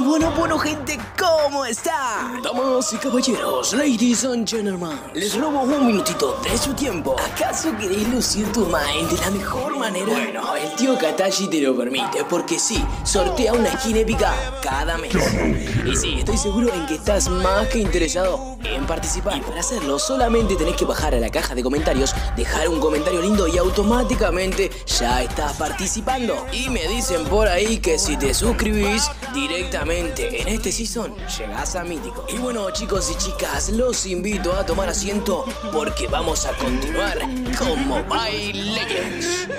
Bueno, gente, ¿cómo está? Damas y caballeros, ladies and gentlemen, les robo un minutito de su tiempo. ¿Acaso queréis lucir tu mind de la mejor manera? Bueno, el tío Katashi te lo permite, porque sí, sortea una skin épica cada mes. Y sí, estoy seguro en que estás más que interesado en participar. Y para hacerlo, solamente tenés que bajar a la caja de comentarios, dejar un comentario lindo y automáticamente ya estás participando. Y me dicen por ahí que si te suscribís directamente en este season, llegás a mítico. Y bueno, chicos y chicas, los invito a tomar asiento porque vamos a continuar con Mobile Legends.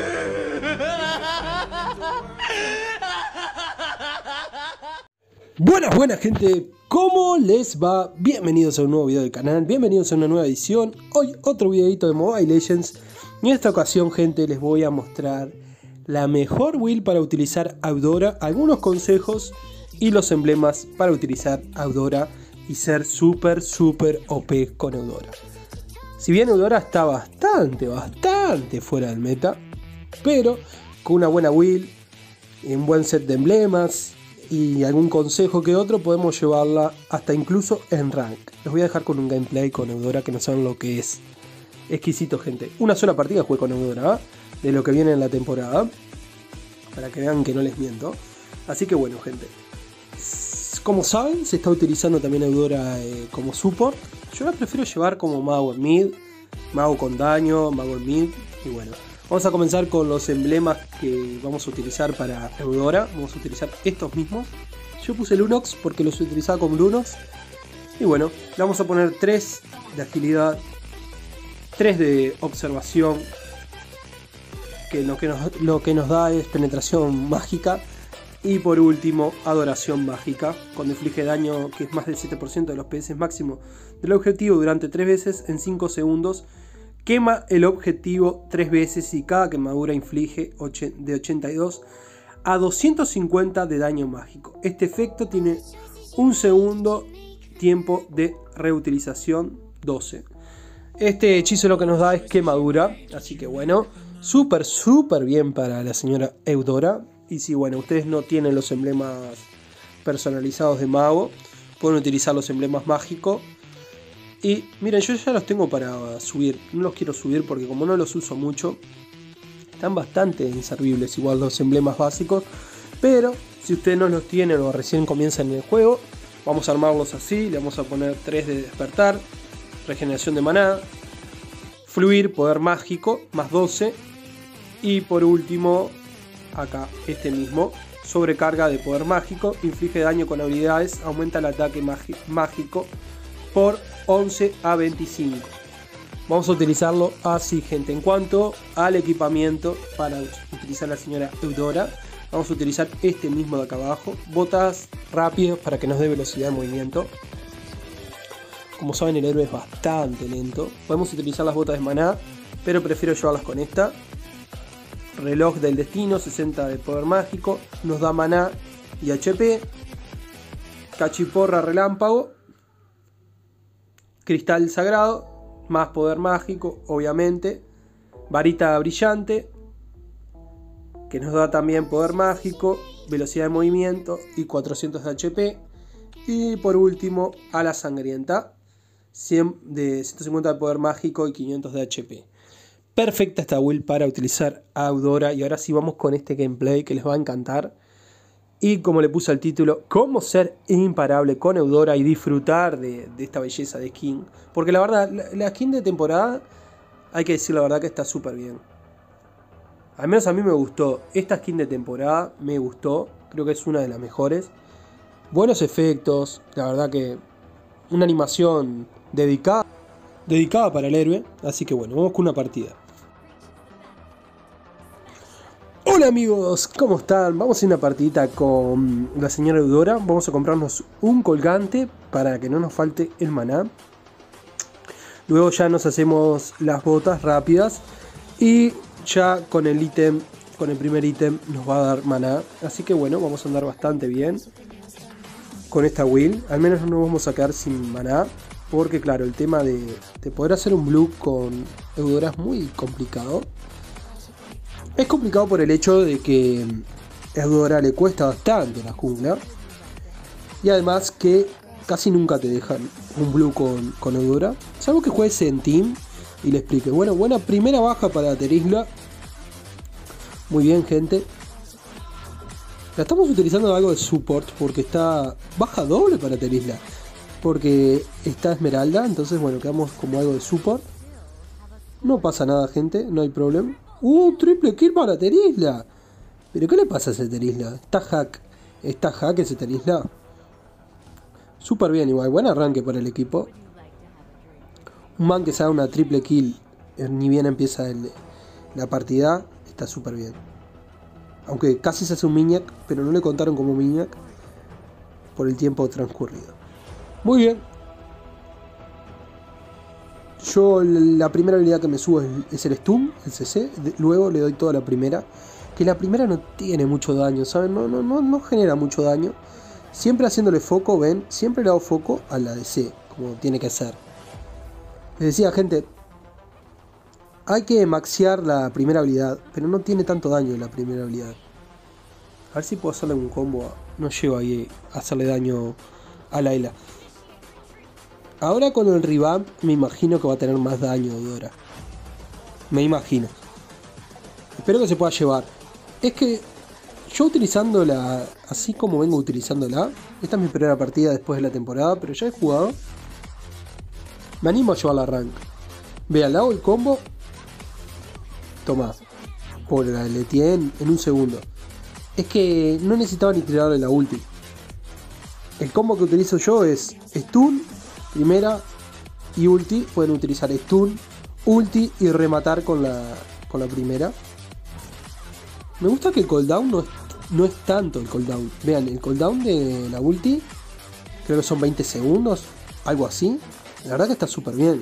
Buenas gente, ¿cómo les va? Bienvenidos a un nuevo video del canal, bienvenidos a una nueva edición. Hoy otro videito de Mobile Legends. Y en esta ocasión, gente, les voy a mostrar la mejor build para utilizar Eudora, algunos consejos y los emblemas para utilizar Eudora y ser súper OP con Eudora. Si bien Eudora está bastante fuera del meta, pero con una buena build, un buen set de emblemas y algún consejo que otro, podemos llevarla hasta incluso en rank. Les voy a dejar con un gameplay con Eudora que no saben lo que es. Exquisito, gente. Una sola partida jugué con Eudora, ¿eh? De lo que viene en la temporada, para que vean que no les miento. Así que bueno, gente, como saben, se está utilizando también Eudora como support. Yo la prefiero llevar como mago en mid, mago con daño, mago en mid. Y bueno, vamos a comenzar con los emblemas que vamos a utilizar para Eudora. Vamos a utilizar estos mismos. Yo puse Lunox porque los utilizaba con Lunox. Y bueno, le vamos a poner 3 de agilidad, 3 de observación, que lo que nos da es penetración mágica. Y por último, adoración mágica, cuando inflige daño que es más del 7% de los PS máximo del objetivo durante 3 veces en 5 segundos. Quema el objetivo 3 veces y cada quemadura inflige de 82 a 250 de daño mágico. Este efecto tiene un segundo tiempo de reutilización, 12. Este hechizo lo que nos da es quemadura, así que bueno, súper bien para la señora Eudora. Y si bueno, ustedes no tienen los emblemas personalizados de mago, pueden utilizar los emblemas mágicos. Y miren, yo ya los tengo para subir. No los quiero subir porque como no los uso mucho, están bastante inservibles igual los emblemas básicos. Pero si ustedes no los tienen o recién comienzan en el juego, vamos a armarlos así. Le vamos a poner 3 de despertar, regeneración de maná, fluir, poder mágico, más 12. Y por último, acá este mismo, sobrecarga de poder mágico, inflige daño con habilidades, aumenta el ataque mágico por 11 a 25. Vamos a utilizarlo así, gente. En cuanto al equipamiento para utilizar la señora Eudora, vamos a utilizar este mismo de acá abajo, botas rápidas para que nos dé velocidad de movimiento. Como saben, el héroe es bastante lento. Podemos utilizar las botas de maná, pero prefiero llevarlas con esta. Reloj del destino, 60 de poder mágico, nos da maná y HP. Cachiporra relámpago, cristal sagrado, más poder mágico, obviamente. Varita brillante, que nos da también poder mágico, velocidad de movimiento y 400 de HP. Y por último, ala sangrienta, 150 de poder mágico y 500 de HP. Perfecta esta build para utilizar a Eudora. Y ahora sí vamos con este gameplay que les va a encantar. Y como le puse al título, cómo ser imparable con Eudora y disfrutar de esta belleza de skin. Porque la verdad, la skin de temporada, hay que decir la verdad que está súper bien. Al menos a mí me gustó. Esta skin de temporada me gustó. Creo que es una de las mejores. Buenos efectos. La verdad que una animación dedicada para el héroe. Así que bueno, vamos con una partida. Hola amigos, ¿cómo están? Vamos a hacer una partidita con la señora Eudora. Vamos a comprarnos un colgante para que no nos falte el maná. Luego ya nos hacemos las botas rápidas. Y ya con el ítem, con el primer ítem nos va a dar maná. Así que bueno, vamos a andar bastante bien con esta build. Al menos no nos vamos a quedar sin maná. Porque claro, el tema de poder hacer un blue con Eudora es muy complicado. Es complicado por el hecho de que a Eudora le cuesta bastante la jungla. Y además que casi nunca te dejan un blue con Eudora. Salvo que juegues en team y le explique. Bueno, buena primera baja para Terizla. Muy bien, gente. La estamos utilizando algo de support porque está baja doble para Terizla. Porque está Esmeralda, entonces bueno, quedamos como algo de support. No pasa nada, gente, no hay problema. Triple kill para Terizla. ¿Pero qué le pasa a ese Terizla? Está hack ese Terizla. Súper bien igual, buen arranque para el equipo. Un man que se da una triple kill ni bien empieza la partida, está súper bien. Aunque casi se hace un Miniac, pero no le contaron como Miniac por el tiempo transcurrido. Muy bien. Yo la primera habilidad que me subo es el stun, el CC. Luego le doy toda la primera. Que la primera no tiene mucho daño, ¿saben? No genera mucho daño. Siempre haciéndole foco, ven. Siempre le hago foco a la DC, como tiene que ser. Les decía, gente, hay que maxear la primera habilidad, pero no tiene tanto daño la primera habilidad. A ver si puedo hacerle un combo. No llego ahí a hacerle daño a Layla. Ahora con el revamp me imagino que va a tener más daño Eudora. Me imagino. Espero que se pueda llevar. Es que yo utilizándola así como vengo utilizándola, esta es mi primera partida después de la temporada, pero ya he jugado. Me animo a llevarla a rank. Vean, le hago el combo. Toma. Pobre la le tienen en un segundo. Es que no necesitaba ni tirarle la ulti. El combo que utilizo yo es stun, primera y ulti. Pueden utilizar stun, ulti y rematar con la primera. Me gusta que el cooldown no es tanto el cooldown. Vean, el cooldown de la ulti creo que son 20 segundos, algo así. La verdad que está súper bien.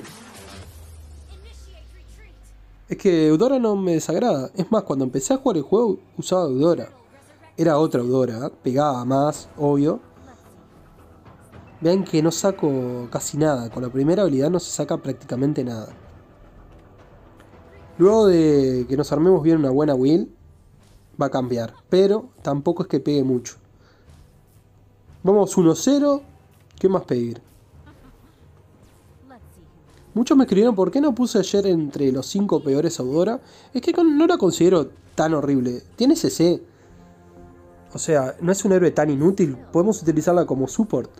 Es que Eudora no me desagrada. Es más, cuando empecé a jugar el juego usaba Eudora. Era otra Eudora, pegaba más, obvio. Vean que no saco casi nada. Con la primera habilidad no se saca prácticamente nada. Luego de que nos armemos bien una buena build, va a cambiar. Pero tampoco es que pegue mucho. Vamos 1-0. ¿Qué más pedir? Muchos me escribieron por qué no puse ayer entre los 5 peores a Eudora. Es que no la considero tan horrible. Tiene CC. O sea, no es un héroe tan inútil. Podemos utilizarla como support.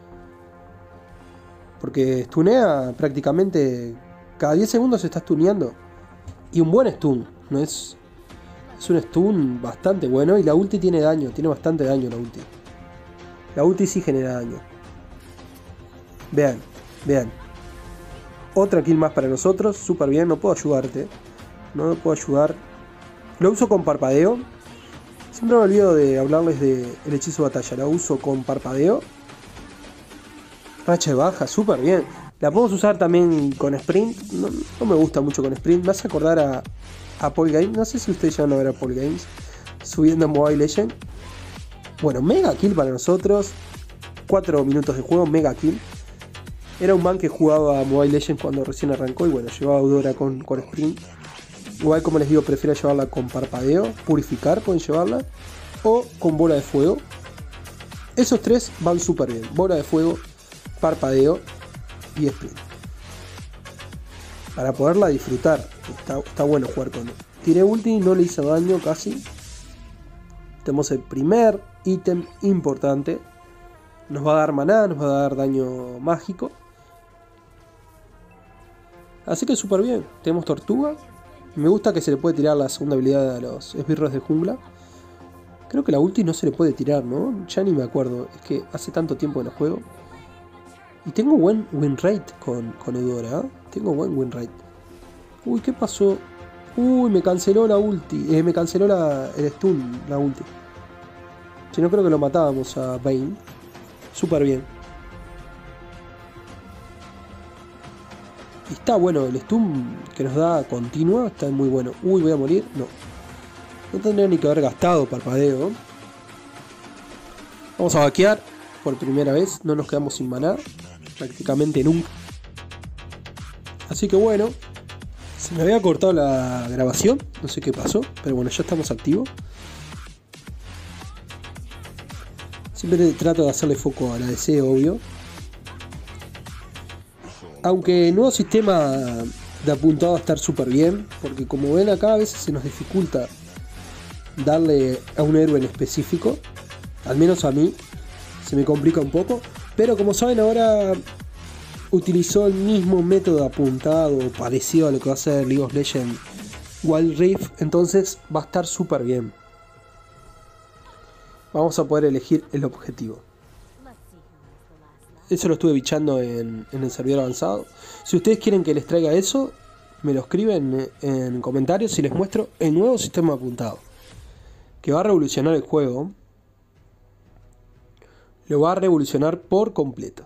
Porque stunea prácticamente. Cada 10 segundos se está stuneando. Y un buen stun. No es. Es un stun bastante bueno. Y la ulti tiene daño. Tiene bastante daño la ulti. La ulti sí genera daño. Vean. Vean. Otra kill más para nosotros. Súper bien. No puedo ayudarte. No me puedo ayudar. Lo uso con parpadeo. Siempre me olvido de hablarles del hechizo de batalla. La uso con parpadeo. Racha de baja. Súper bien. La podemos usar también con sprint. No me gusta mucho con sprint. Me hace acordar a Paul Games. No sé si ustedes ya van a ver a Paul Games subiendo a Mobile Legends. Bueno, mega kill para nosotros. 4 minutos de juego. Mega kill. Era un man que jugaba a Mobile Legends cuando recién arrancó. Y bueno, llevaba Eudora con sprint. Igual, como les digo, prefiero llevarla con parpadeo. Purificar pueden llevarla. O con bola de fuego. Esos tres van súper bien. Bola de fuego, parpadeo y sprint. Para poderla disfrutar. Está bueno jugar con él. Tiré ulti, no le hizo daño casi. Tenemos el primer ítem importante. Nos va a dar maná, nos va a dar daño mágico. Así que súper bien. Tenemos tortuga. Me gusta que se le puede tirar la segunda habilidad a los esbirros de jungla. Creo que la ulti no se le puede tirar, ¿no? Ya ni me acuerdo. Es que hace tanto tiempo que no juego. Y tengo buen win rate con Eudora, ¿eh? Tengo buen win rate. Uy, ¿qué pasó? Uy, me canceló la ulti. Me canceló el stun, la ulti. Si no, creo que lo matábamos a Vayne. Súper bien. Y está bueno, el stun que nos da continua está muy bueno. Uy, voy a morir. No. No tendría ni que haber gastado parpadeo. Vamos a vaquear por primera vez. No nos quedamos sin maná. Prácticamente nunca. Así que bueno. Se me había cortado la grabación. No sé qué pasó. Pero bueno, ya estamos activos. Siempre trato de hacerle foco a la DC, obvio. Aunque el nuevo sistema de apuntado va a estar súper bien, porque como ven acá a veces se nos dificulta darle a un héroe en específico. Al menos a mí se me complica un poco. Pero como saben, ahora utilizó el mismo método de apuntado, parecido a lo que va a ser League of Legends Wild Rift. Entonces va a estar súper bien. Vamos a poder elegir el objetivo. Eso lo estuve bichando en el servidor avanzado. Si ustedes quieren que les traiga eso, me lo escriben en comentarios y les muestro el nuevo sistema de apuntado, que va a revolucionar el juego. Lo va a revolucionar por completo.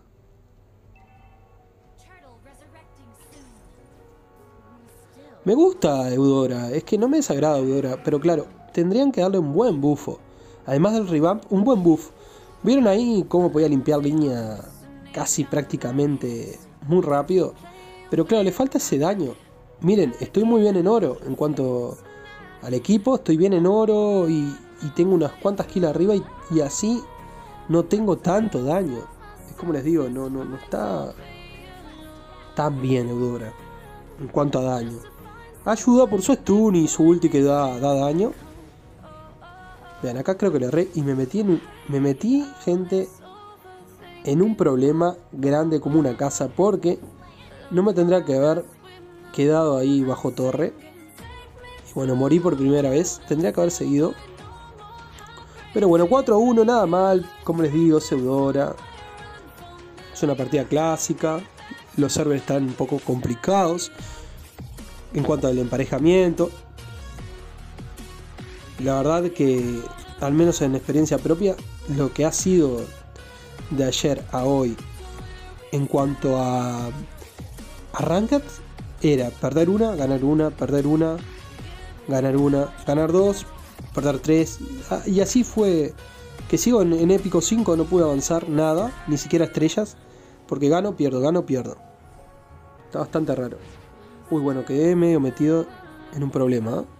Me gusta Eudora, es que no me desagrada Eudora, pero claro, tendrían que darle un buen buffo. Además del revamp, un buen buff. ¿Vieron ahí cómo podía limpiar línea casi prácticamente muy rápido? Pero claro, le falta ese daño. Miren, estoy muy bien en oro en cuanto al equipo, estoy bien en oro y tengo unas cuantas kills arriba y así no tengo tanto daño. Es como les digo, no está tan bien Eudora en cuanto a daño. Ayuda por su stun y su ulti que da daño. Vean, acá creo que le erré y me metí, gente, en un problema grande como una casa, porque no me tendría que haber quedado ahí bajo torre. Y bueno, morí por primera vez, tendría que haber seguido. Pero bueno, 4-1, nada mal, como les digo, Eudora. Es una partida clásica, los servers están un poco complicados en cuanto al emparejamiento. La verdad que, al menos en experiencia propia, lo que ha sido de ayer a hoy en cuanto a Ranked era perder una, perder una, ganar dos, perder tres. Y así fue que sigo en épico 5, no pude avanzar nada, ni siquiera estrellas, porque gano, pierdo. Está bastante raro. Uy, bueno, quedé medio metido en un problema, ¿eh?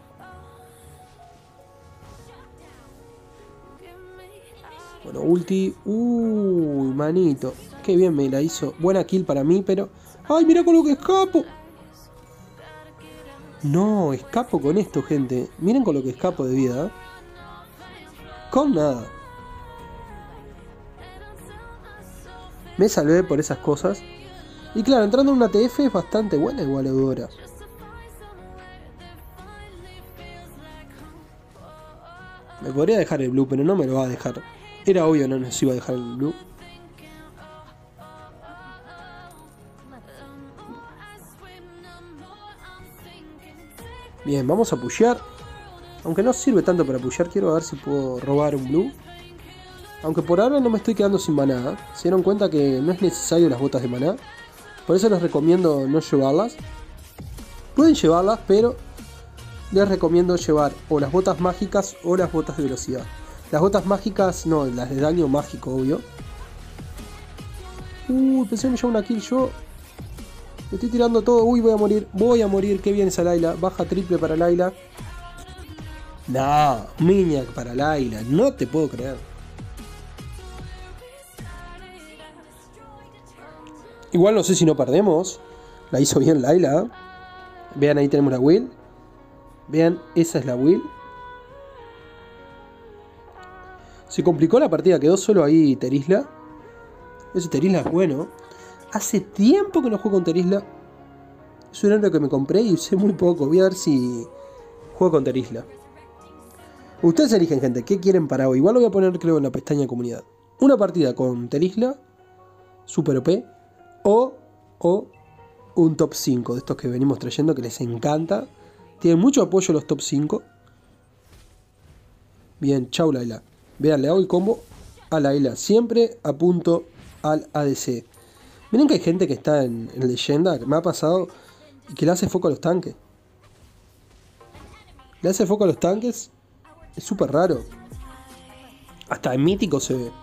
Bueno, ulti. Uy, manito. Qué bien me la hizo. Buena kill para mí, pero... ¡Ay, mira con lo que escapo! No, escapo con esto, gente. Miren con lo que escapo de vida, ¿eh? Con nada. Me salvé por esas cosas. Y claro, entrando en una TF es bastante buena igual Eudora. Me podría dejar el blue, pero no me lo va a dejar. Era obvio, no nos iba a dejar el blue. Bien, vamos a pushear. Aunque no sirve tanto para pushear, quiero ver si puedo robar un blue. Aunque por ahora no me estoy quedando sin maná. Se dieron cuenta que no es necesario las botas de maná. Por eso les recomiendo no llevarlas. Pueden llevarlas, pero les recomiendo llevar o las botas mágicas o las botas de velocidad. Las botas mágicas, no, las de daño mágico, obvio. Pensé que me llevaba una kill yo. Me estoy tirando todo. Uy, voy a morir. Qué bien esa Layla. Baja triple para Layla. No, Miniac para Layla. No te puedo creer. Igual no sé si no perdemos. La hizo bien Layla. Vean, ahí tenemos la Will. Vean, esa es la Will. Se complicó la partida, quedó solo ahí Terizla. Ese Terizla es bueno. Hace tiempo que no juego con Terizla. Es un héroe que me compré y usé muy poco. Voy a ver si juego con Terizla. Ustedes eligen, gente, ¿qué quieren para hoy? Igual lo voy a poner, creo, en la pestaña de comunidad. Una partida con Terizla, Super OP, o un top 5 de estos que venimos trayendo, que les encanta. Tienen mucho apoyo los top 5. Bien, chau Layla. Vean, le hago el combo a Layla. Siempre apunto al ADC. Miren que hay gente que está en leyenda, que me ha pasado, y que le hace foco a los tanques. Le hace foco a los tanques. Es súper raro. Hasta en mítico se ve.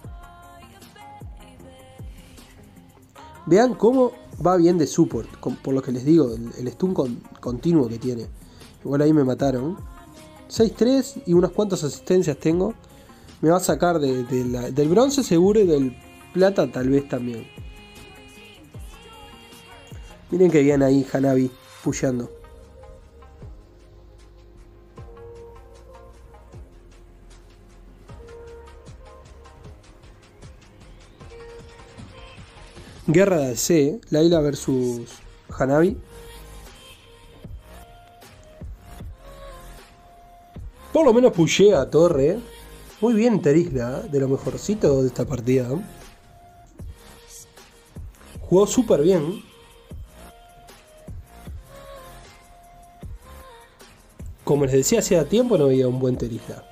Vean cómo va bien de support. Por lo que les digo, el stun continuo que tiene. Igual ahí me mataron. 6-3 y unas cuantas asistencias tengo. Me va a sacar del bronce seguro y del plata tal vez también. Miren que bien ahí Hanabi pusheando. Guerra de AC, Layla versus Hanabi. Por lo menos pushea a torre. Muy bien Terizla, de lo mejorcito de esta partida. Jugó súper bien. Como les decía, hacía tiempo no veía un buen Terizla.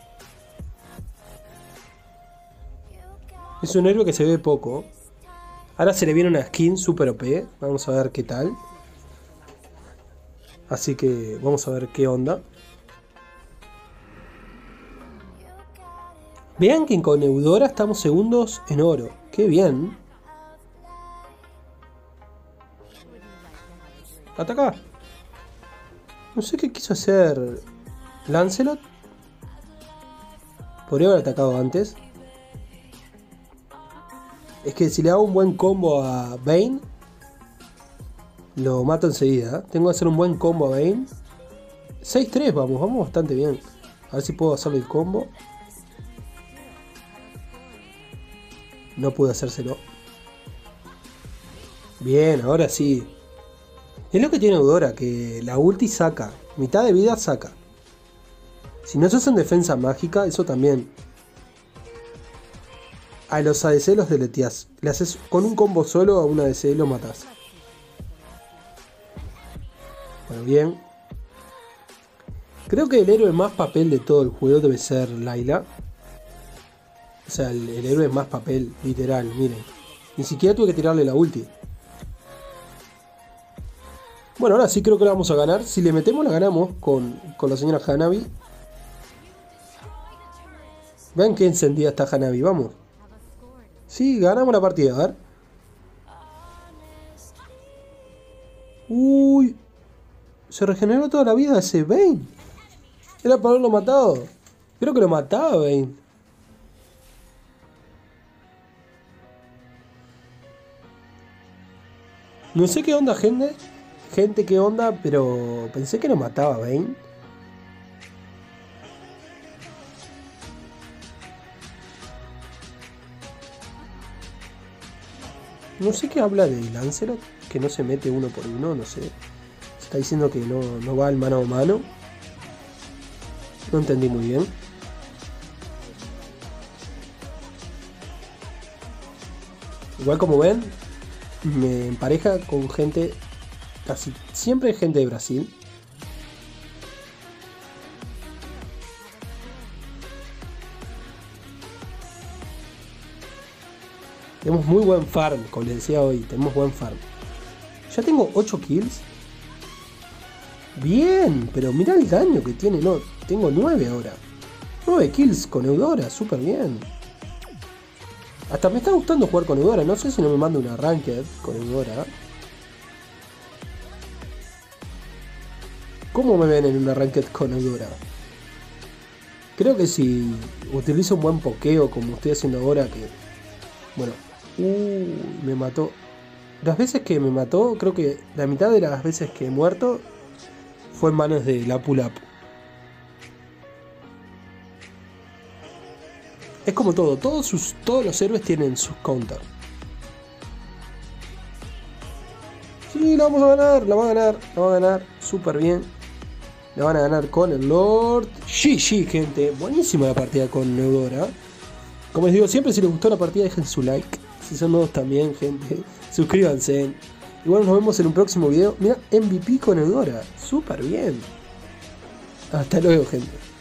Es un héroe que se ve poco. Ahora se le viene una skin super OP. Vamos a ver qué tal. Así que vamos a ver qué onda. Vean que con Eudora estamos segundos en oro. Qué bien. Ataca. No sé qué quiso hacer Lancelot. Podría haber atacado antes. Es que si le hago un buen combo a Vayne, lo mato enseguida. Tengo que hacer un buen combo a Vayne. 6-3 vamos bastante bien. A ver si puedo hacerle el combo. No pude hacérselo. Bien, ahora sí. Es lo que tiene Eudora, que la ulti saca. Mitad de vida saca. Si no sos en defensa mágica, eso también. A los ADC los deleteás. Le haces con un combo solo a un ADC y lo matás. Bueno, bien. Creo que el héroe más papel de todo el juego debe ser Layla. O sea, el héroe es más papel, literal, miren. Ni siquiera tuve que tirarle la ulti. Bueno, ahora sí creo que la vamos a ganar. Si le metemos, la ganamos con la señora Hanabi. Vean qué encendida está Hanabi, vamos. Sí, ganamos la partida, a ver. Uy. Se regeneró toda la vida ese Vayne. Era para haberlo matado. Creo que lo mataba Vayne. No sé qué onda, gente. Gente, qué onda, pero pensé que lo mataba Vayne. No sé qué habla de Lancelot, que no se mete uno por uno, no sé. Está diciendo que no va al mano a mano. No entendí muy bien. Igual como ven, me empareja con gente, casi siempre gente de Brasil. Tenemos muy buen farm, como les decía hoy, tenemos buen farm. Ya tengo 8 kills. Bien, pero mira el daño que tiene, no, tengo 9 ahora. 9 kills con Eudora, súper bien. Hasta me está gustando jugar con Eudora, no sé si no me mando una ranked con Eudora. ¿Cómo me ven en una ranked con Eudora? Creo que si utilizo un buen pokeo como estoy haciendo ahora, que... Bueno, me mató. Las veces que me mató, creo que la mitad de las veces que he muerto fue en manos de la pull-up. Es como todo, todos los héroes tienen sus counter. Sí, la vamos a ganar, la va a ganar, súper bien. La van a ganar con el Lord. GG, gente, buenísima la partida con Eudora. Como les digo siempre, si les gustó la partida dejen su like. Si son nuevos también, gente, suscríbanse. Igual nos vemos en un próximo video. Mira, MVP con Eudora, súper bien. Hasta luego, gente.